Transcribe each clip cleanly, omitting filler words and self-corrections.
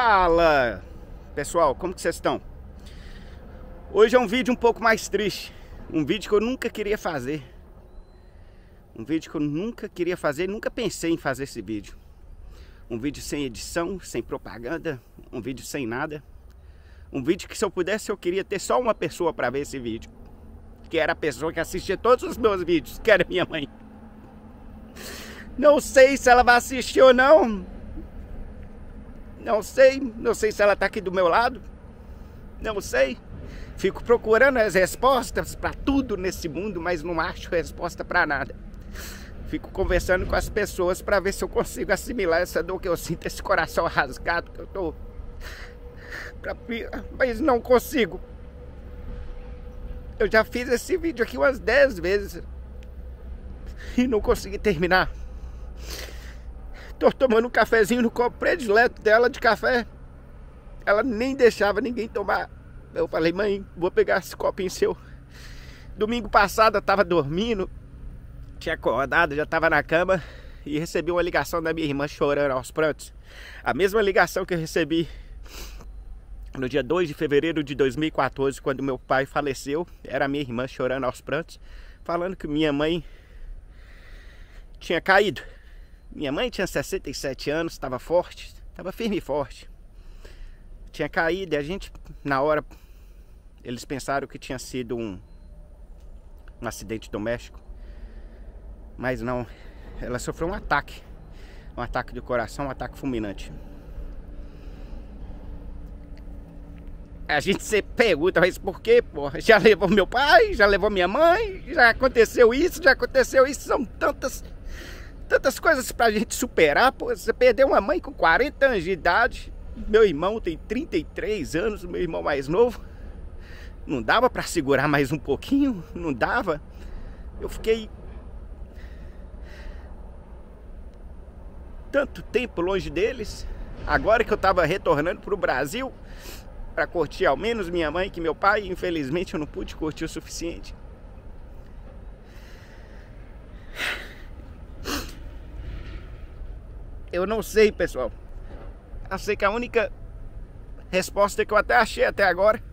Fala, pessoal, como que vocês estão? Hoje é um vídeo um pouco mais triste. Um vídeo que eu nunca queria fazer. Um vídeo que eu nunca queria fazer, nunca pensei em fazer esse vídeo. Um vídeo sem edição, sem propaganda, um vídeo sem nada. Um vídeo que, se eu pudesse, eu queria ter só uma pessoa para ver esse vídeo. Que era a pessoa que assistia todos os meus vídeos, que era minha mãe. Não sei se ela vai assistir ou não. Não sei se ela tá aqui do meu lado. Não sei. Fico procurando as respostas para tudo nesse mundo, mas não acho resposta para nada. Fico conversando com as pessoas para ver se eu consigo assimilar essa dor que eu sinto, esse coração rasgado que eu tô. Mas não consigo. Eu já fiz esse vídeo aqui umas 10 vezes e não consegui terminar. Tô tomando um cafezinho no copo predileto dela de café. Ela nem deixava ninguém tomar. Eu falei, mãe, vou pegar esse copinho seu. Domingo passado eu tava dormindo, tinha acordado, já tava na cama e recebi uma ligação da minha irmã chorando aos prantos. A mesma ligação que eu recebi no dia 2 de fevereiro de 2014, quando meu pai faleceu. Era a minha irmã chorando aos prantos, falando que minha mãe tinha caído. Minha mãe tinha 67 anos, estava forte, estava firme e forte. Tinha caído e a gente, na hora, eles pensaram que tinha sido um acidente doméstico. Mas não, ela sofreu um ataque do coração, um ataque fulminante. A gente se pergunta, mas por quê, porra? Já levou meu pai, já levou minha mãe, já aconteceu isso, são tantas coisas pra gente superar, pô. Você perdeu uma mãe com 40 anos de idade, meu irmão tem 33 anos, meu irmão mais novo. Não dava pra segurar mais um pouquinho? Não dava. Eu fiquei tanto tempo longe deles. Agora que eu tava retornando pro Brasil pra curtir ao menos minha mãe que meu pai, infelizmente eu não pude curtir o suficiente. Eu não sei, pessoal. Eu sei que a única resposta que eu até achei até agora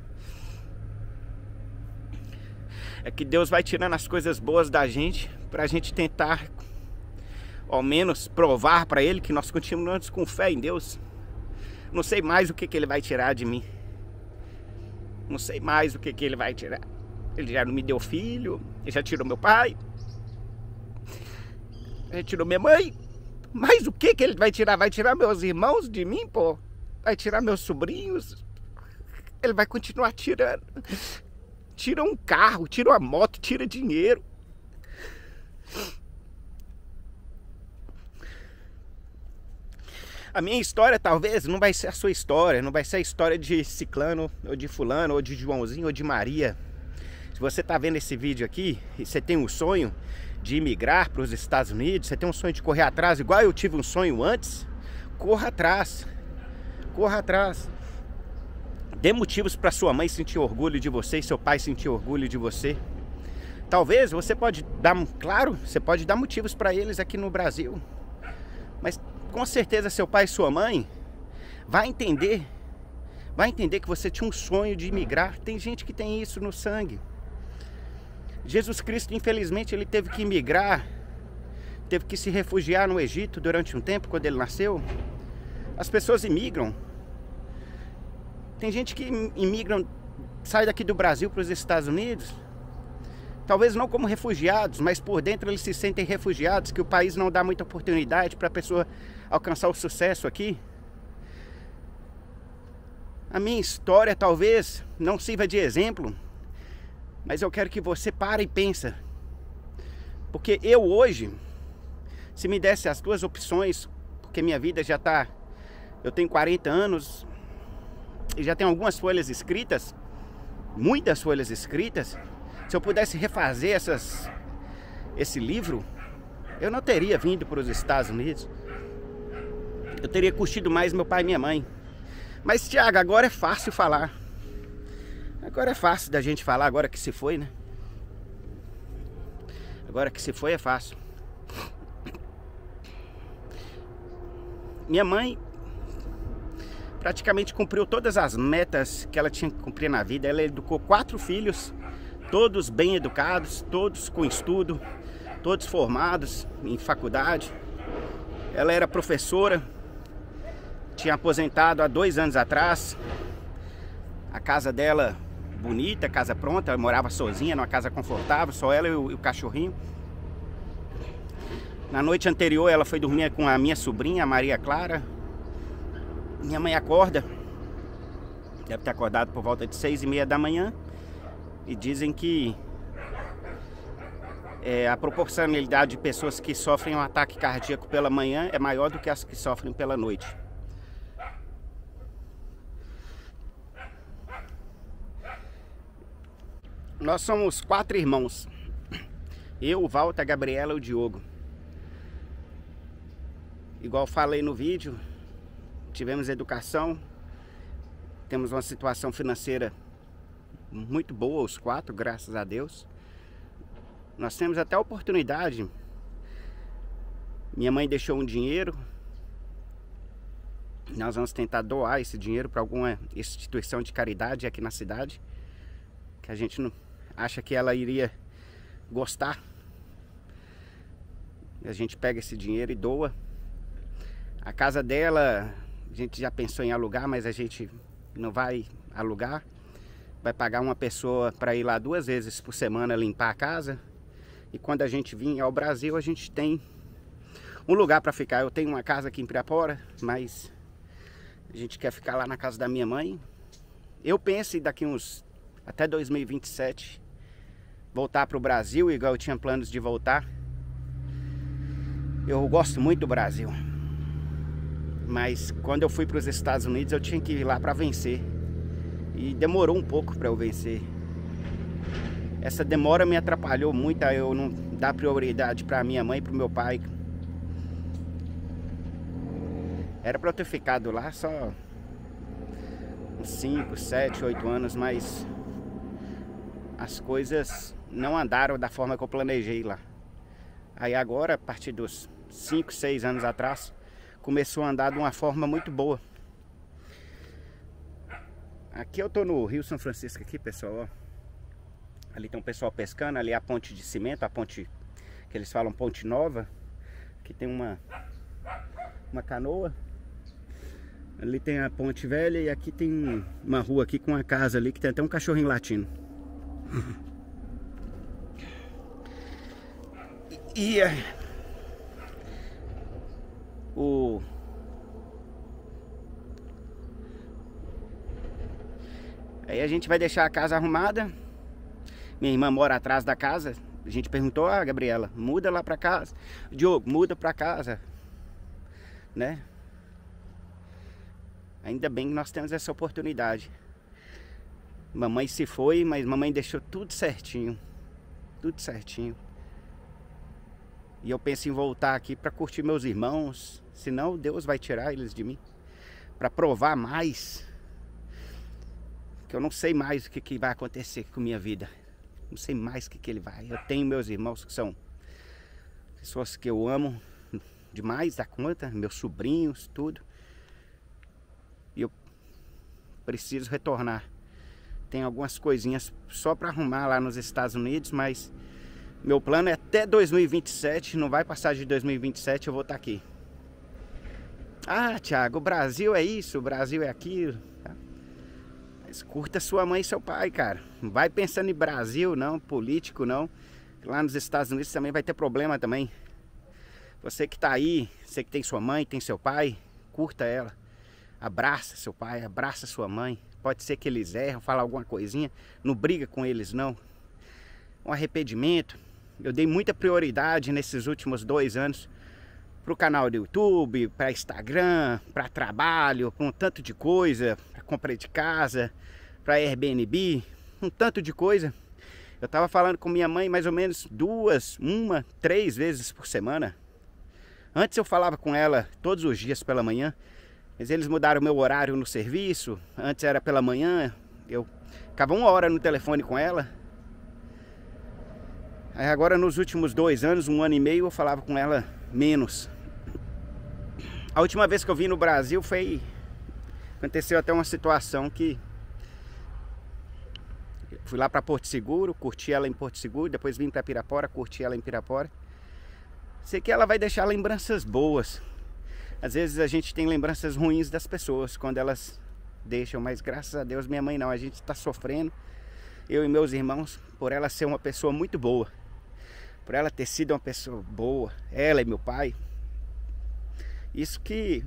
é que Deus vai tirando as coisas boas da gente pra gente tentar, ao menos, provar pra Ele que nós continuamos com fé em Deus. Não sei mais o que Ele vai tirar de mim. Não sei mais o que Ele vai tirar. Ele já não me deu filho, Ele já tirou meu pai, Ele tirou minha mãe. Mas o que Ele vai tirar? Vai tirar meus irmãos de mim, pô? Vai tirar meus sobrinhos? Ele vai continuar tirando. Tira um carro, tira uma moto, tira dinheiro. A minha história talvez não vai ser a sua história. Não vai ser a história de ciclano, ou de fulano, ou de Joãozinho, ou de Maria. Se você tá vendo esse vídeo aqui e você tem um sonho de imigrar para os Estados Unidos, você tem um sonho de correr atrás, igual eu tive um sonho antes, corra atrás. Corra atrás. Dê motivos para sua mãe sentir orgulho de você e seu pai sentir orgulho de você. Talvez você pode dar, claro, você pode dar motivos para eles aqui no Brasil. Mas com certeza seu pai e sua mãe vai entender que você tinha um sonho de imigrar. Tem gente que tem isso no sangue. Jesus Cristo, infelizmente, ele teve que emigrar, teve que se refugiar no Egito durante um tempo, quando ele nasceu. As pessoas imigram. Tem gente que imigram, sai daqui do Brasil para os Estados Unidos, talvez não como refugiados, mas por dentro eles se sentem refugiados, que o país não dá muita oportunidade para a pessoa alcançar o sucesso aqui. A minha história talvez não sirva de exemplo, mas eu quero que você pare e pense. Porque eu hoje, se me desse as duas opções, porque minha vida já tá... Eu tenho 40 anos e já tenho algumas folhas escritas, muitas folhas escritas. Se eu pudesse refazer esse livro, eu não teria vindo para os Estados Unidos. Eu teria curtido mais meu pai e minha mãe. Mas, Thiago, agora é fácil falar. Agora é fácil da gente falar, agora que se foi, né? Agora que se foi é fácil. Minha mãe praticamente cumpriu todas as metas que ela tinha que cumprir na vida. Ela educou 4 filhos, todos bem educados, todos com estudo, todos formados em faculdade. Ela era professora, tinha aposentado há 2 anos atrás. A casa dela bonita, casa pronta, ela morava sozinha, numa casa confortável, só ela e o cachorrinho. Na noite anterior ela foi dormir com a minha sobrinha, a Maria Clara. Minha mãe acorda, deve ter acordado por volta de 6h30 da manhã, e dizem que a proporcionalidade de pessoas que sofrem um ataque cardíaco pela manhã é maior do que as que sofrem pela noite. Nós somos 4 irmãos. Eu, o Walter, a Gabriela e o Diogo. Igual falei no vídeo, tivemos educação, temos uma situação financeira muito boa, os 4, graças a Deus. Nós temos até a oportunidade. Minha mãe deixou um dinheiro. Nós vamos tentar doar esse dinheiro para alguma instituição de caridade aqui na cidade, que a gente não acha que ela iria gostar. A gente pega esse dinheiro e doa. A casa dela, a gente já pensou em alugar, mas a gente não vai alugar. Vai pagar uma pessoa para ir lá 2 vezes por semana limpar a casa. E quando a gente vir ao Brasil, a gente tem um lugar para ficar. Eu tenho uma casa aqui em Pirapora, mas a gente quer ficar lá na casa da minha mãe. Eu penso em daqui até 2027 voltar para o Brasil, igual eu tinha planos de voltar. Eu gosto muito do Brasil, mas quando eu fui para os Estados Unidos eu tinha que ir lá para vencer, e demorou um pouco para eu vencer. Essa demora me atrapalhou muito a eu não dar prioridade para minha mãe e para o meu pai. Era para eu ter ficado lá só uns 5, 7, 8 anos, mas as coisas não andaram da forma que eu planejei lá. Aí agora, a partir dos 5, 6 anos atrás, começou a andar de uma forma muito boa. Aqui eu tô no Rio São Francisco aqui, pessoal, ó. Ali tem um pessoal pescando, ali é a ponte de cimento, a ponte que eles falam ponte nova. Aqui tem uma canoa. Ali tem a ponte velha e aqui tem uma rua aqui com uma casa ali que tem até um cachorrinho latindo. Aí a gente vai deixar a casa arrumada. Minha irmã mora atrás da casa. A gente perguntou: ah, Gabriela, muda lá pra casa. Diogo, muda pra casa, né? Ainda bem que nós temos essa oportunidade. Mamãe se foi, mas mamãe deixou tudo certinho. Tudo certinho. E eu penso em voltar aqui para curtir meus irmãos. Senão Deus vai tirar eles de mim. Para provar mais. Que eu não sei mais o que vai acontecer com minha vida. Não sei mais o que ele vai. Eu tenho meus irmãos que são pessoas que eu amo demais da conta. Meus sobrinhos, tudo. E eu preciso retornar. Tem algumas coisinhas só para arrumar lá nos Estados Unidos, mas meu plano é até 2027, não vai passar de 2027, eu vou estar aqui. Ah, Thiago, o Brasil é isso, o Brasil é aquilo. Mas curta sua mãe e seu pai, cara. Não vai pensando em Brasil, não, político, não. Lá nos Estados Unidos também vai ter problema também. Você que tá aí, você que tem sua mãe, tem seu pai, curta ela. Abraça seu pai, abraça sua mãe. Pode ser que eles erram, falam alguma coisinha. Não briga com eles, não. Um arrependimento. Eu dei muita prioridade nesses últimos 2 anos para o canal do YouTube, para Instagram, para trabalho, com um tanto de coisa, para compra de casa, para Airbnb, um tanto de coisa. Eu estava falando com minha mãe mais ou menos 2, 1, 3 vezes por semana. Antes eu falava com ela todos os dias pela manhã. Mas eles mudaram o meu horário no serviço. Antes era pela manhã. Eu ficava 1 hora no telefone com ela. Aí agora nos últimos 2 anos, 1 ano e meio, eu falava com ela menos. A última vez que eu vim no Brasil foi Aconteceu até uma situação que fui lá para Porto Seguro, curti ela em Porto Seguro, depois vim para Pirapora, curti ela em Pirapora. Sei que ela vai deixar lembranças boas. Às vezes a gente tem lembranças ruins das pessoas quando elas deixam, mas graças a Deus minha mãe não. A gente está sofrendo, eu e meus irmãos, por ela ser uma pessoa muito boa, por ela ter sido uma pessoa boa, ela e meu pai. Isso que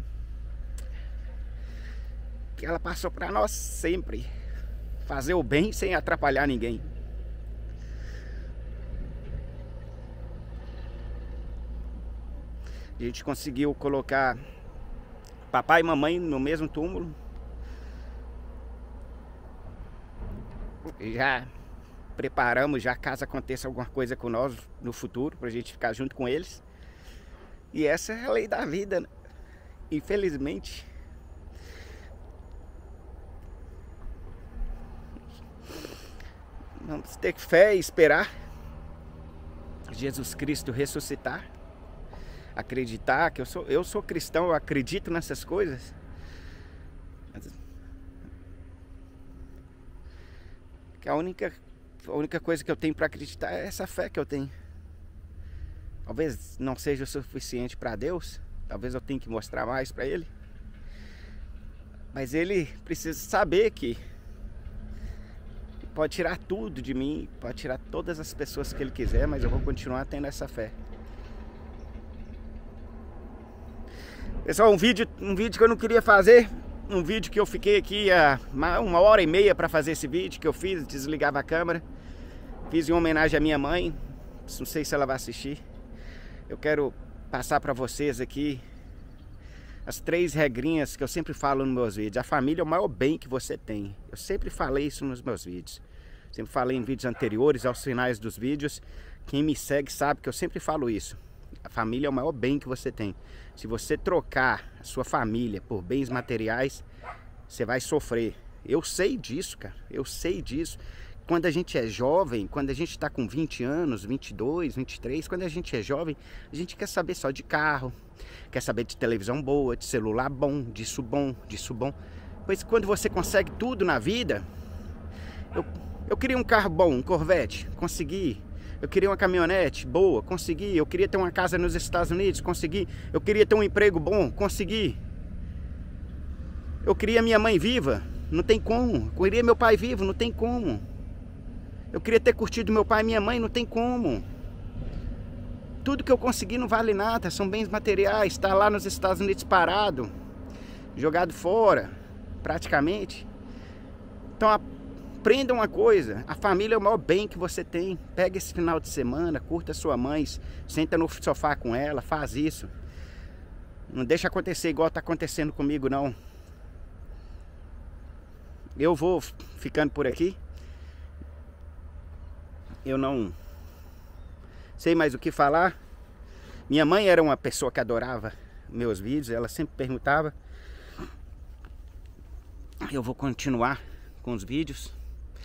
ela passou para nós sempre, fazer o bem sem atrapalhar ninguém. A gente conseguiu colocar papai e mamãe no mesmo túmulo. Já preparamos, já caso aconteça alguma coisa com nós no futuro, pra gente ficar junto com eles. E essa é a lei da vida, né? Infelizmente. Vamos ter fé e esperar Jesus Cristo ressuscitar. Acreditar que eu sou cristão, eu acredito nessas coisas. Que a única coisa que eu tenho para acreditar é essa fé que eu tenho. Talvez não seja o suficiente para Deus, talvez eu tenha que mostrar mais para Ele. Mas Ele precisa saber que pode tirar tudo de mim, pode tirar todas as pessoas que Ele quiser, mas eu vou continuar tendo essa fé. Pessoal, um vídeo que eu não queria fazer, um vídeo que eu fiquei aqui há 1h30 para fazer esse vídeo, que eu fiz, desligava a câmera, fiz em homenagem à minha mãe, não sei se ela vai assistir. Eu quero passar para vocês aqui as 3 regrinhas que eu sempre falo nos meus vídeos. A família é o maior bem que você tem. Eu sempre falei isso nos meus vídeos. Sempre falei em vídeos anteriores, aos finais dos vídeos. Quem me segue sabe que eu sempre falo isso. A família é o maior bem que você tem. Se você trocar a sua família por bens materiais, você vai sofrer. Eu sei disso, cara. Eu sei disso. Quando a gente é jovem, quando a gente está com 20 anos, 22, 23, quando a gente é jovem, a gente quer saber só de carro, quer saber de televisão boa, de celular bom, disso bom, disso bom. Pois quando você consegue tudo na vida, eu queria um carro bom, um Corvette, consegui. Eu queria uma caminhonete boa, consegui. Eu queria ter uma casa nos Estados Unidos, consegui. Eu queria ter um emprego bom, consegui. Eu queria minha mãe viva, não tem como. Eu queria meu pai vivo, não tem como. Eu queria ter curtido meu pai e minha mãe, não tem como. Tudo que eu consegui não vale nada, são bens materiais. Está lá nos Estados Unidos parado, jogado fora, praticamente. Então aprenda uma coisa, a família é o maior bem que você tem. Pega esse final de semana, curta sua mãe, senta no sofá com ela, faz isso. Não deixa acontecer igual está acontecendo comigo, não. Eu vou ficando por aqui. Eu não sei mais o que falar. Minha mãe era uma pessoa que adorava meus vídeos, ela sempre perguntava. Eu vou continuar com os vídeos.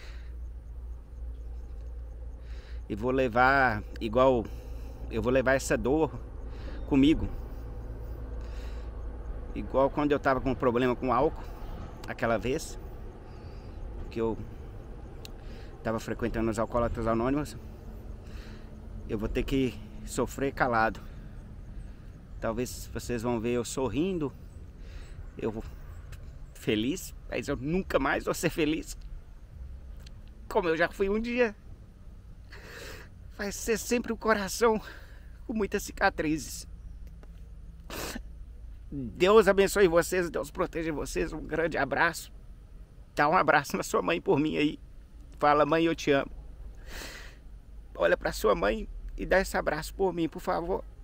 E vou levar, eu vou levar essa dor comigo. Igual quando eu tava com um problema com álcool, aquela vez que eu estava frequentando os Alcoólatras Anônimos, eu vou ter que sofrer calado. Talvez vocês vão ver eu sorrindo, eu vou feliz, mas eu nunca mais vou ser feliz como eu já fui um dia. Vai ser sempre um coração com muitas cicatrizes. Deus abençoe vocês, Deus proteja vocês. Um grande abraço. Dá um abraço na sua mãe por mim aí. Fala, mãe, eu te amo. Olha pra sua mãe e dá esse abraço por mim, por favor.